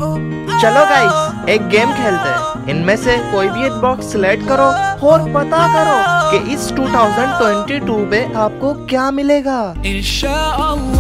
चलो गाइस, एक गेम खेलते हैं। इनमें से कोई भी एक बॉक्स सिलेक्ट करो और पता करो कि इस 2022 में आपको क्या मिलेगा।